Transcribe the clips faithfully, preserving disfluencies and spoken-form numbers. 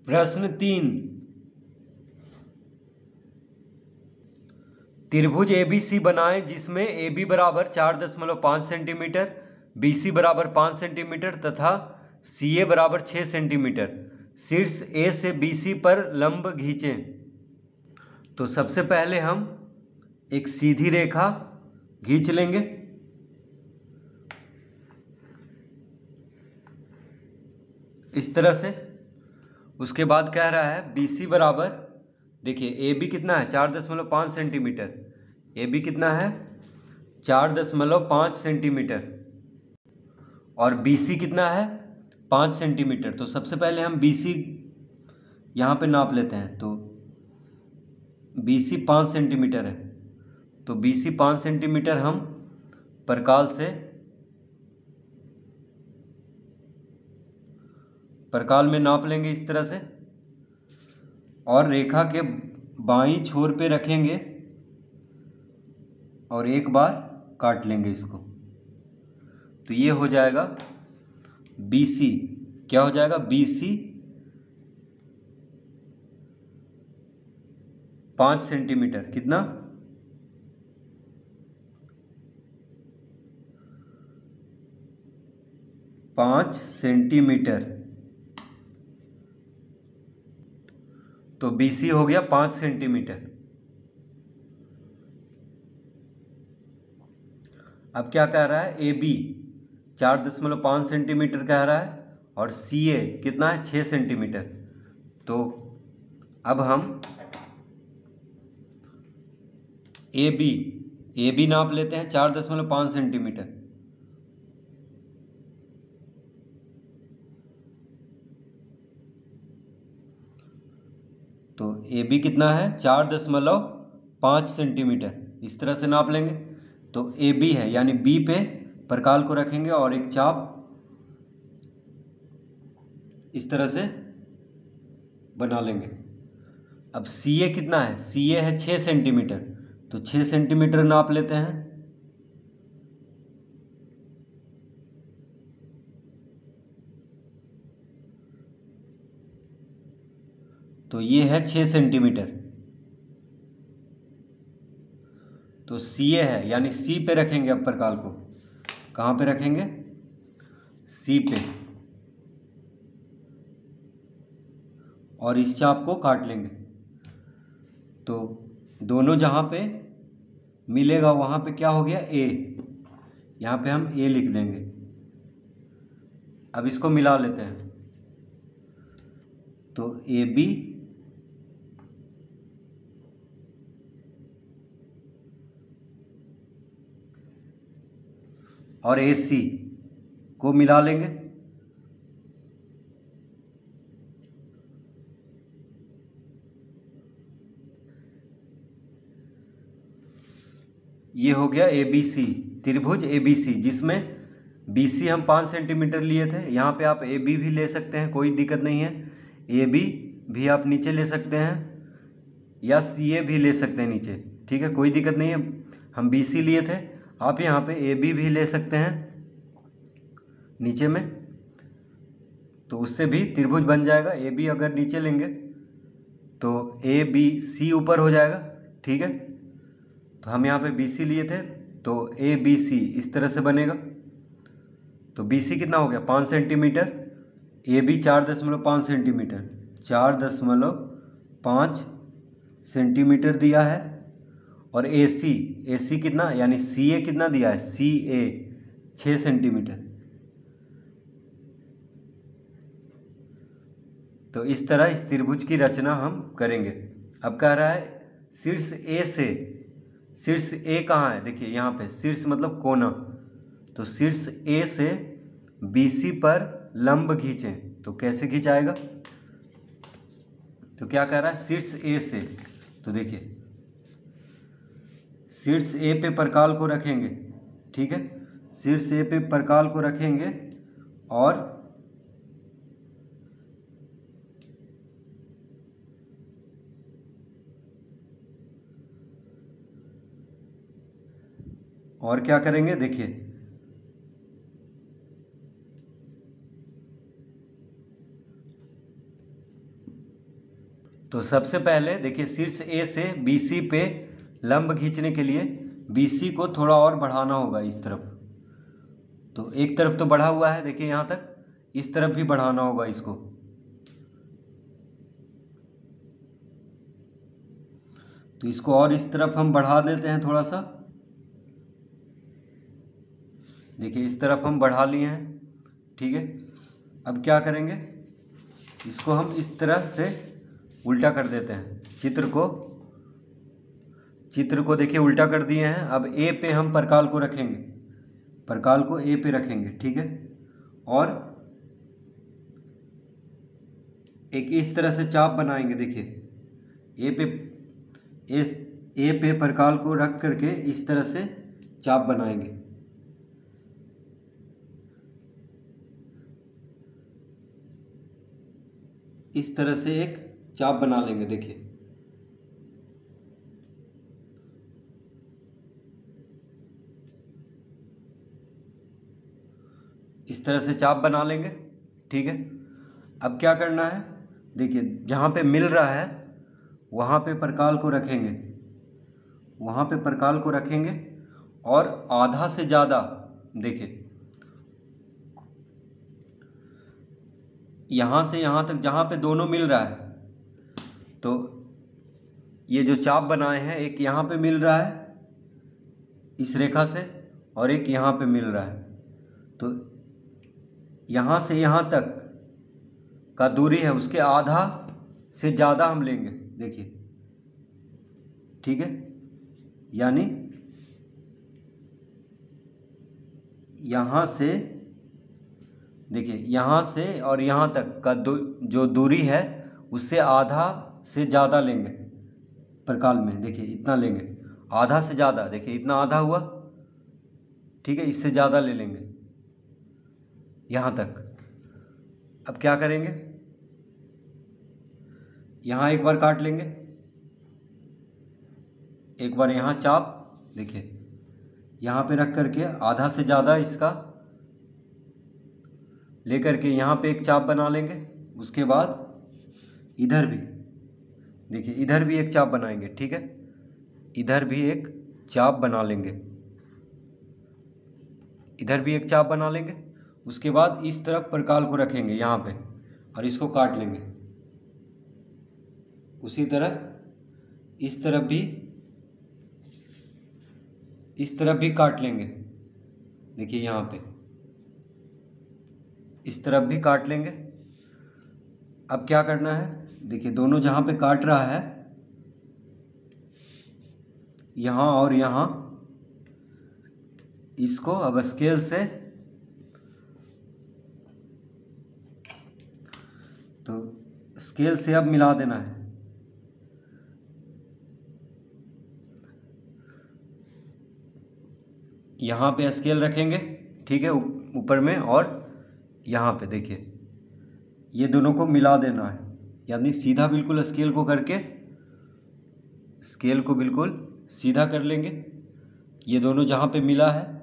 प्रश्न तीन, त्रिभुज ए बी सी बनाएं जिसमें ए बी बराबर चार दशमलव पाँच सेंटीमीटर, बी सी बराबर पाँच सेंटीमीटर तथा सी ए बराबर छः सेंटीमीटर। शीर्ष ए से बी सी पर लंब खींचें। तो सबसे पहले हम एक सीधी रेखा खींच लेंगे। इस तरह से। उसके बाद कह रहा है बी सी बराबर, देखिए ए बी कितना है, चार दशमलव पाँच सेंटीमीटर। ए बी कितना है, चार दशमलव पाँच सेंटीमीटर। और बी सी कितना है, पाँच सेंटीमीटर। तो सबसे पहले हम बी सी यहाँ पे नाप लेते हैं। तो बी सी पाँच सेंटीमीटर है। तो बी सी पाँच सेंटीमीटर हम प्रकाल से प्रकाल में नाप लेंगे इस तरह से, और रेखा के बाईं छोर पे रखेंगे और एक बार काट लेंगे इसको। तो ये हो जाएगा बी सी। क्या हो जाएगा, बी सी पाँच सेंटीमीटर। कितना, पाँच सेंटीमीटर। तो बी सी हो गया पाँच सेंटीमीटर। अब क्या कह रहा है, ए बी चार दशमलव पाँच सेंटीमीटर कह रहा है और सी ए कितना है, छः सेंटीमीटर। तो अब हम ए बी ए बी नाप लेते हैं, चार दशमलव पाँच सेंटीमीटर। तो ए बी कितना है, चार दशमलव पाँच सेंटीमीटर। इस तरह से नाप लेंगे। तो ए बी है, यानी बी पे प्रकाल को रखेंगे और एक चाप इस तरह से बना लेंगे। अब सी ए कितना है, सी ए है छः सेंटीमीटर। तो छः सेंटीमीटर नाप लेते हैं। तो ये है छः सेंटीमीटर। तो सी ए है, यानी सी पे रखेंगे। अब प्रकाल को कहाँ पे रखेंगे, सी पे, और इस चाप को काट लेंगे। तो दोनों जहाँ पे मिलेगा वहाँ पे क्या हो गया, ए। यहाँ पे हम ए लिख देंगे। अब इसको मिला लेते हैं। तो ए बी और ए सी को मिला लेंगे। ये हो गया ए बी सी, त्रिभुज ए बी सी, जिसमें बी सी हम पाँच सेंटीमीटर लिए थे। यहाँ पे आप ए बी भी ले सकते हैं, कोई दिक्कत नहीं है। ए बी भी आप नीचे ले सकते हैं या सी ए भी ले सकते हैं नीचे, ठीक है, कोई दिक्कत नहीं है। हम बी सी लिए थे, आप यहाँ पे ए बी भी ले सकते हैं नीचे में। तो उससे भी त्रिभुज बन जाएगा। ए बी अगर नीचे लेंगे तो ए बी सी ऊपर हो जाएगा, ठीक है। तो हम यहाँ पे बी सी लिए थे, तो ए बी सी इस तरह से बनेगा। तो बी सी कितना हो गया, पाँच सेंटीमीटर। ए बी चार दशमलव पाँच सेंटीमीटर, चार दशमलव पाँच सेंटीमीटर दिया है। और ए सी ए सी कितना, यानी सी ए कितना दिया है, सी ए छः सेंटीमीटर। तो इस तरह इस त्रिभुज की रचना हम करेंगे। अब कह रहा है शीर्ष ए से, शीर्ष ए कहाँ है, देखिए यहाँ पे शीर्ष मतलब कोना। तो शीर्ष ए से बी सी पर लंब खींचें। तो कैसे खींचाएगा, तो क्या कह रहा है, शीर्ष ए से। तो देखिए शीर्ष ए पे प्रकाल को रखेंगे, ठीक है। शीर्ष ए पे प्रकाल को रखेंगे और और क्या करेंगे, देखिए तो सबसे पहले देखिए शीर्ष ए से बी सी पे लंब खींचने के लिए बी सी को थोड़ा और बढ़ाना होगा इस तरफ। तो एक तरफ तो बढ़ा हुआ है देखिए यहाँ तक, इस तरफ भी बढ़ाना होगा इसको। तो इसको और इस तरफ हम बढ़ा देते हैं थोड़ा सा। देखिए इस तरफ हम बढ़ा लिए हैं, ठीक है। अब क्या करेंगे, इसको हम इस तरह से उल्टा कर देते हैं। चित्र को चित्र को देखिए उल्टा कर दिए हैं। अब ए पे हम परकाल को रखेंगे, परकाल को ए पे रखेंगे, ठीक है। और एक इस तरह से चाप बनाएंगे। देखिए ए पे इस ए पे परकाल को रख करके इस तरह से चाप बनाएंगे। इस तरह से एक चाप बना लेंगे। देखिए इस तरह से चाप बना लेंगे, ठीक है। अब क्या करना है, देखिए जहाँ पे मिल रहा है वहाँ पे परकाल को रखेंगे, वहाँ पे परकाल को रखेंगे और आधा से ज़्यादा, देखिए यहाँ से यहाँ तक जहाँ पे दोनों मिल रहा है, तो ये जो चाप बनाए हैं एक यहाँ पे मिल रहा है इस रेखा से और एक यहाँ पे मिल रहा है। तो यहाँ से यहाँ तक का दूरी है उसके आधा से ज़्यादा हम लेंगे। देखिए ठीक है, यानी यहाँ से देखिए यहाँ से और यहाँ तक का दो जो दूरी है उससे आधा से ज़्यादा लेंगे परकाल में। देखिए इतना लेंगे, आधा से ज़्यादा, देखिए इतना आधा हुआ, ठीक है। इससे ज़्यादा ले लेंगे यहाँ तक। अब क्या करेंगे, यहाँ एक बार काट लेंगे, एक बार यहाँ चाप, देखिए यहाँ पे रख करके आधा से ज़्यादा इसका लेकर के यहाँ पे एक चाप बना लेंगे। उसके बाद इधर भी देखिए इधर भी एक चाप बनाएंगे, ठीक है। इधर भी एक चाप बना लेंगे, इधर भी एक चाप बना लेंगे। उसके बाद इस तरफ परकाल को रखेंगे यहाँ पे और इसको काट लेंगे। उसी तरह इस तरफ भी इस तरफ भी काट लेंगे। देखिए यहाँ पे इस तरफ भी काट लेंगे। अब क्या करना है, देखिए दोनों जहाँ पे काट रहा है यहाँ और यहाँ, इसको अब स्केल से तो स्केल से अब मिला देना है। यहाँ पे स्केल रखेंगे, ठीक है, ऊपर में, और यहाँ पे देखिए ये दोनों को मिला देना है। यानी सीधा बिल्कुल स्केल को करके स्केल को बिल्कुल सीधा कर लेंगे। ये दोनों जहाँ पे मिला है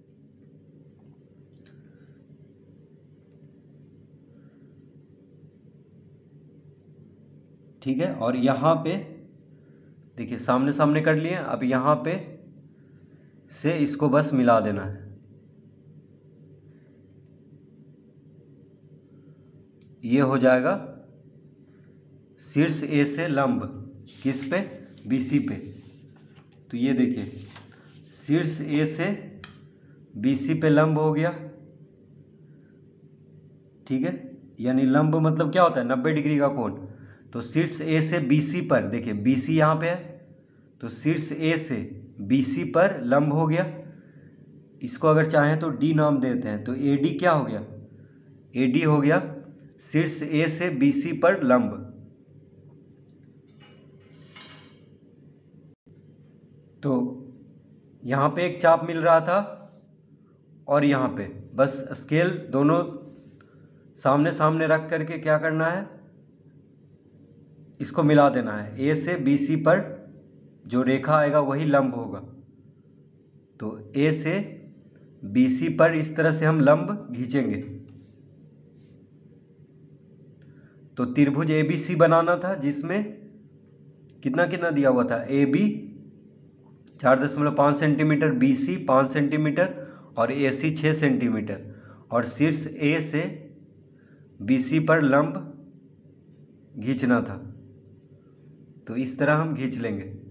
ठीक है, और यहाँ पे देखिए सामने सामने कर लिए। अब यहाँ पे से इसको बस मिला देना है। ये हो जाएगा शीर्ष ए से लंब, किस पे, बी सी पे। तो ये देखिए शीर्ष ए से बी सी पे लंब हो गया, ठीक है। यानी लंब मतलब क्या होता है, नब्बे डिग्री का कोण। तो शीर्ष ए से बी सी पर, देखिए बी सी यहाँ पे है, तो शीर्ष ए से बी सी पर लंब हो गया। इसको अगर चाहें तो डी नाम देते हैं। तो ए डी क्या हो गया, ए डी हो गया शीर्ष ए से बी सी पर लंब। तो यहाँ पे एक चाप मिल रहा था और यहाँ पे बस स्केल दोनों सामने सामने रख करके क्या करना है, इसको मिला देना है। ए से बी सी पर जो रेखा आएगा वही लंब होगा। तो ए से बी सी पर इस तरह से हम लंब खींचेंगे। तो त्रिभुज ए बी सी बनाना था जिसमें कितना कितना दिया हुआ था, ए बी चार दशमलव पाँच सेंटीमीटर, बी सी पाँच सेंटीमीटर और ए सी छः सेंटीमीटर, और शीर्ष ए से बी सी पर लंब खींचना था। तो इस तरह हम खींच लेंगे।